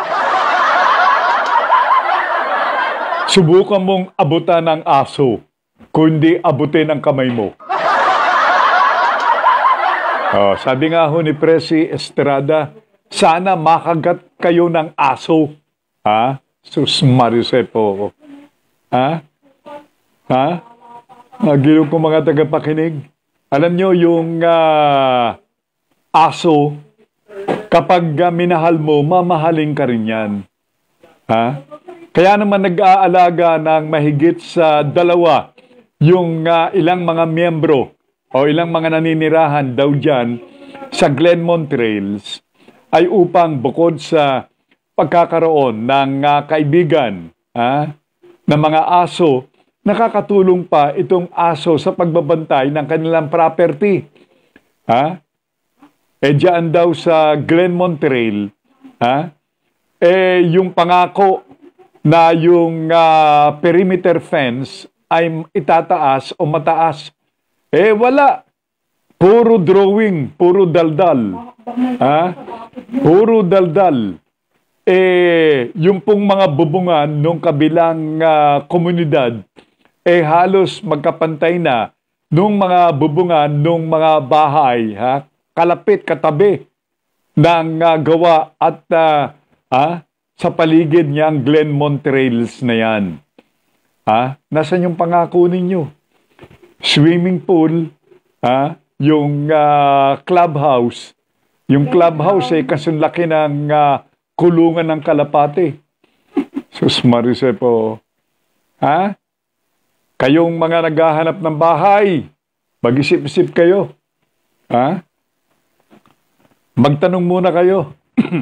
Subukan mong abutan ng aso, kundi abutin ang kamay mo. Oh, sabi nga ho ni Presi Estrada, sana makagat kayo ng aso. Ha? Sus Mariusepo. Ha? Ha? Magiliw ko mga tagapakinig. Alam nyo, yung uh, aso, kapag uh, minahal mo, mamahalin ka rin yan. Ha? Kaya naman nag-aalaga ng mahigit sa dalawa yung uh, ilang mga miyembro o ilang mga naninirahan daw dyan sa Glenmont Trails ay upang bukod sa pagkakaroon ng uh, kaibigan ha, ng mga aso, nakakatulong pa itong aso sa pagbabantay ng kanilang property. Ha? Eh dyan daw sa Glenmont Trail, ha? Eh yung pangako na yung uh, perimeter fence ay itataas o mataas. Eh wala. Puro drawing, puro daldal. Ha? Puro daldal. Eh yung pong mga bubungan nung kabilang uh, komunidad eh halos magkapantay na nung mga bubungan nung mga bahay, ha? Kalapit, katabi ng uh, gawa at uh, ha? Sa paligid niyang Glenmont Trails na yan. Ha? Nasaan yung pangako ninyo? Swimming pool, ha? Yung uh, clubhouse. Yung clubhouse eh kasunlaki ng uh, kulungan ng kalapate. Sus Mariusepo. Ha? Kayong mga naghahanap ng bahay, mag-isip-isip kayo. Ha? Magtanong muna kayo.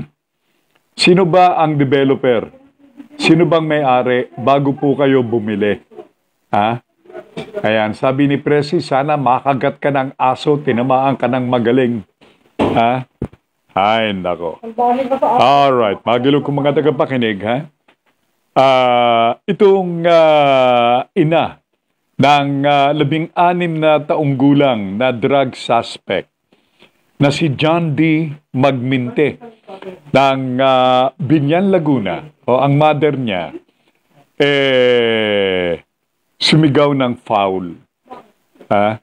Sino ba ang developer? Sino bang may-ari bago po kayo bumili? Ha? Ayan, sabi ni Presi, sana makagat ka ng aso, tinamaan ka ng magaling. Ha? Ay, nako. Alright, magilog kong mga tagapakinig, ha? Uh, itong uh, ina ng uh, labing-anim na taong gulang na drug suspect na si John D. Magminte ng uh, Binyan, Laguna, o ang mother niya, eh, sumigaw ng foul. Ha?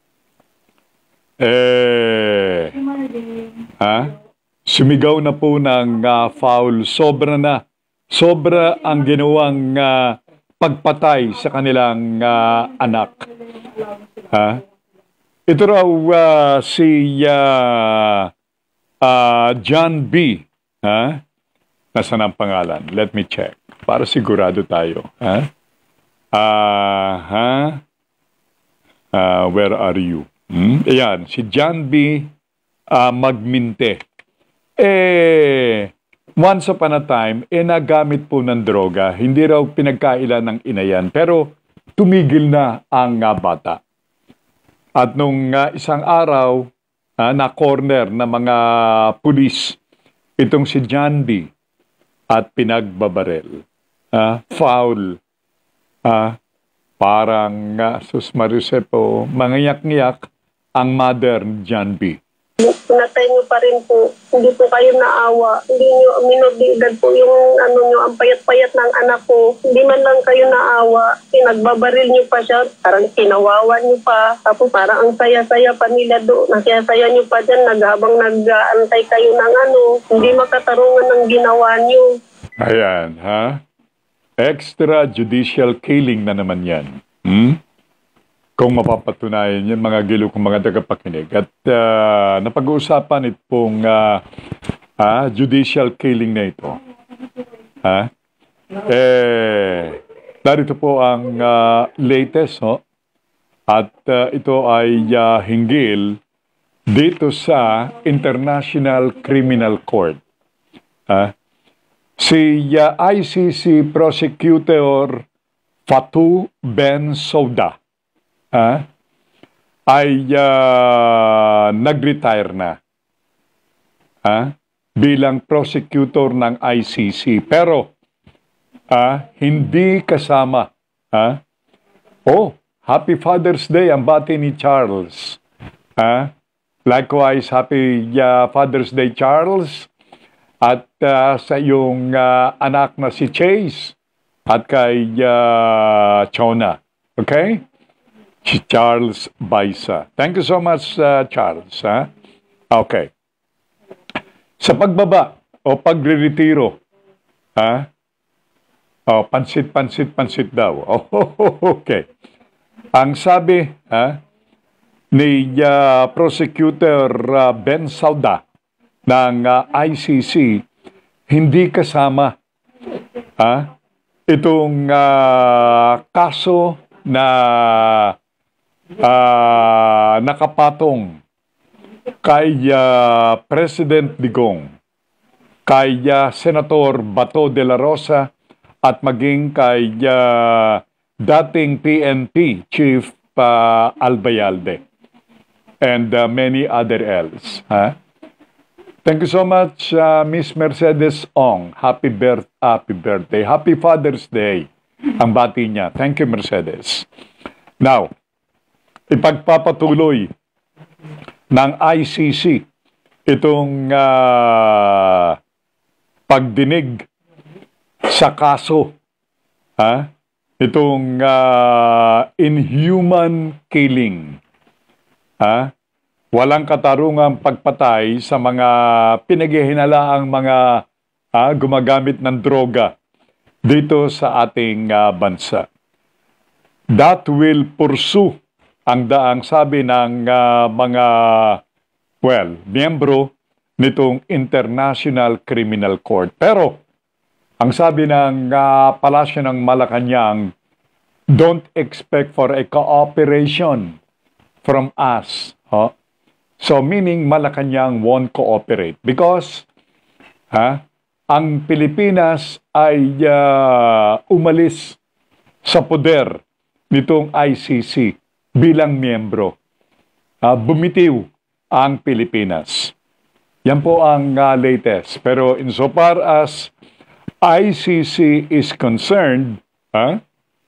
Eh, ha? Sumigaw na po ng uh, foul. Sobra na. Sobra ang ginawang uh, pagpatay sa kanilang uh, anak. Ha? Ito raw uh, si uh, uh, John B. Ha? Nasaan ang pangalan? Let me check. Para sigurado tayo. Ha? Uh, ha? Uh, where are you? Hmm? Ayan, si John B. Uh, Magminte. Eh, once upon a time, eh nagamit po ng droga. Hindi raw pinagkailan ng ina yan. Pero tumigil na ang uh, bata. At nung uh, isang araw, uh, na-corner ng mga pulis, itong si John B. at pinagbabarel. Uh, foul. Uh, parang uh, sus Mariusepo, mangiyak-ngiyak ang mother John B. Pinatay niyo pa rin po. Hindi po kayo naawa. Hindi niyo minodidad po yung ano niyo, ang payat-payat ng anak ko. Hindi man lang kayo naawa. Pinagbabaril niyo pa siya. Parang kinawawa niyo pa. Tapos parang ang saya-saya pa nila doon. Nasaya-saya niyo pa dyan. Naghabang nag-aantay kayo ng ano. Hindi makatarungan ng ginawa niyo. Ayan, ha? Extrajudicial killing na naman yan. Hmm? Kung mapapatunayan yan, mga gilo kong mga tagapakinig. At uh, napag-uusapan itong uh, uh, judicial killing na ito. Ha? Eh, narito po ang uh, latest, no? At uh, ito ay uh, hinggil dito sa International Criminal Court. Ha? Si uh, I C C Prosecutor Fatou Bensouda Uh, ay uh, nag-retire na uh, bilang prosecutor ng I C C. Pero uh, hindi kasama. Uh, oh, Happy Father's Day ang bati ni Charles. Uh, likewise, Happy uh, Father's Day, Charles. At uh, sa iyong uh, anak na si Chase at kay uh, Chona. Okay? Si Capt.Sel Baysa. Thank you so much, uh, Charles. Huh? Okay. sa pagbaba o pagre-retiro, ha? Oh, pansit, pansit, pansit daw. Oh, okay. Ang sabi, ha, ni uh, Prosecutor uh, Ben Sauda ng uh, I C C, hindi kasama ha, itong uh, kaso na uh, nakapatong kay uh, President Digong, kay uh, Senator Bato de la Rosa, at maging kay uh, dating P N P Chief uh, Albayalde, and uh, many other else. Huh? Thank you so much, uh, Miss Mercedes Ong. Happy, birth, happy birthday. Happy Father's Day. Ang bati niya. Thank you, Mercedes. Now, ipagpapatuloy ng I C C itong uh, pagdinig sa kaso, ha? Itong uh, inhuman killing, ha? Walang katarungang pagpatay sa mga pinaghihinalaang mga ah, gumagamit ng droga dito sa ating uh, bansa. That will pursue ang daang sabi ng uh, mga, well, miyembro nitong International Criminal Court. Pero, ang sabi ng uh, Palasyo ng Malacanang, don't expect for a cooperation from us. Huh? So, meaning Malacanang won't cooperate because ha, ang Pilipinas ay uh, umalis sa poder nitong I C C bilang miyembro. Uh, bumitiw ang Pilipinas. Yan po ang uh, latest. Pero insofar as I C C is concerned, ha,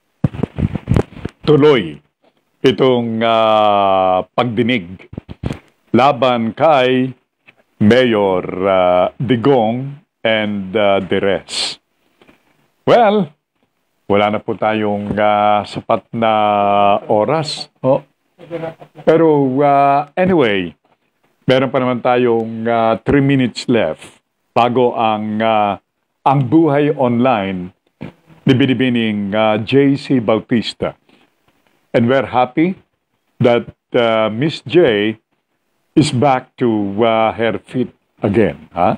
tuloy itong uh, pagdinig laban kay Mayor uh, Digong and uh, the rest. Well, wala na po tayong uh, sapat na oras. Oh. Pero uh, anyway, meron pa naman tayong uh, three minutes left bago ang uh, ang buhay online ni Binibining uh, J C Bautista. And we're happy that uh, Miss J is back to uh, her feet again. Huh?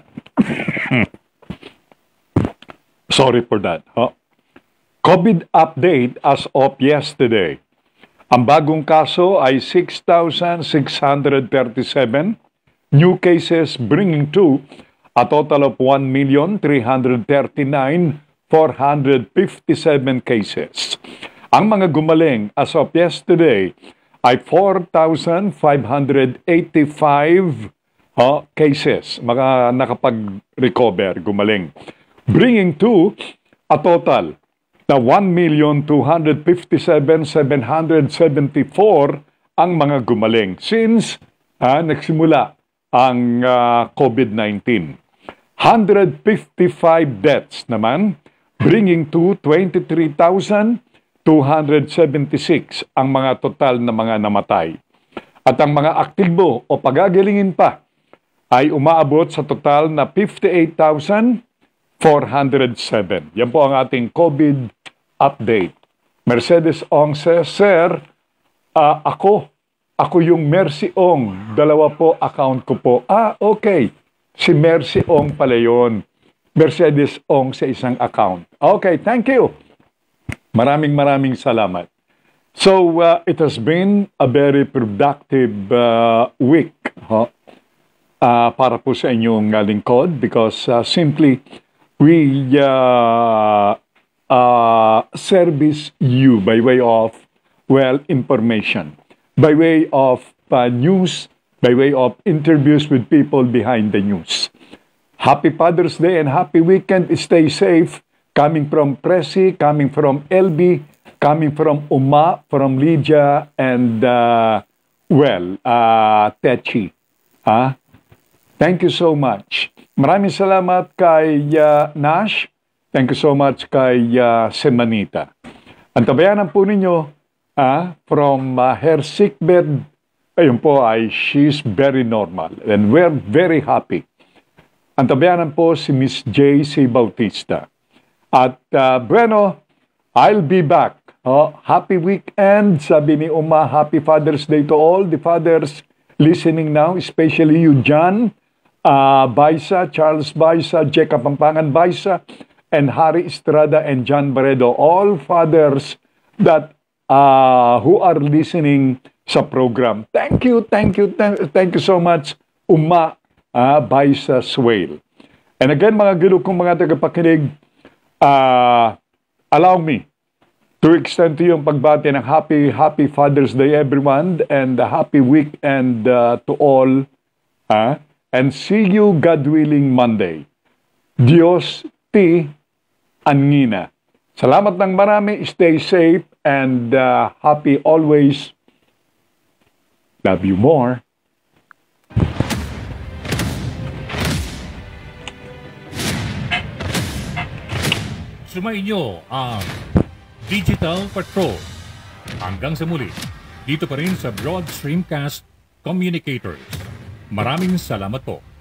Sorry for that. Huh? COVID update as of yesterday. Ang bagong kaso ay six thousand six hundred thirty-seven. New cases bringing to a total of one million three hundred thirty-nine thousand four hundred fifty-seven cases. Ang mga gumaling as of yesterday ay four thousand five hundred eighty-five uh, cases, mga nakapag-recover, gumaling. Bringing to a total na one million two hundred fifty-seven thousand seven hundred seventy-four ang mga gumaling since uh, nagsimula ang uh, COVID nineteen. one hundred fifty-five deaths naman, bringing to twenty-three thousand two hundred seventy-six ang mga total na mga namatay. At ang mga aktibo o pagagalingin pa ay umaabot sa total na fifty-eight thousand four hundred seven. Yan po ang ating COVID update. Mercedes Ong says, Sir, uh, ako, ako yung Mercy Ong. Dalawa po account ko po. Ah, okay. Si Mercy Ong pala yun. Mercedes Ong sa isang account. Okay, thank you. Maraming maraming salamat. So, uh, it has been a very productive uh, week huh? uh, para po sa inyong uh, lingkod because uh, simply we uh, uh, service you by way of, well, information, by way of uh, news, by way of interviews with people behind the news. Happy Father's Day and happy weekend. Stay safe. Coming from Presi, coming from L B, coming from Uma, from Lydia, and, uh, well, uh, Techi. Ah? Thank you so much. Maraming salamat kay uh, Nash. Thank you so much kay uh, Semanita. Ang tabayanan po ninyo, ah, from uh, her sickbed, ayun po ay she's very normal. And we're very happy Antabayanan po si Miss J C. Bautista. At uh, bueno, I'll be back. Oh, happy weekend, sabi ni Uma. Happy Father's Day to all the fathers listening now, especially you, John uh, Baysa, Charles Baysa, Jacob Pampangan Baysa, and Harry Estrada and John Baredo. All fathers that uh, who are listening sa program. Thank you, thank you, thank, thank you so much, Uma uh, Baysa Swale. And again, mga gilo kong mga tagapakinig, uh, allow me to extend to you ang pagbati ng happy, happy Father's Day everyone and a happy weekend uh, to all. Uh, and see you, God willing, Monday. Diyos ti Angina. Salamat ng marami. Stay safe and uh, happy always. Love you more. Sumainyo ang Digital Patrol. Hanggang sa muli, dito pa rin sa Broad Stream Cast Communicators. Maraming salamat po.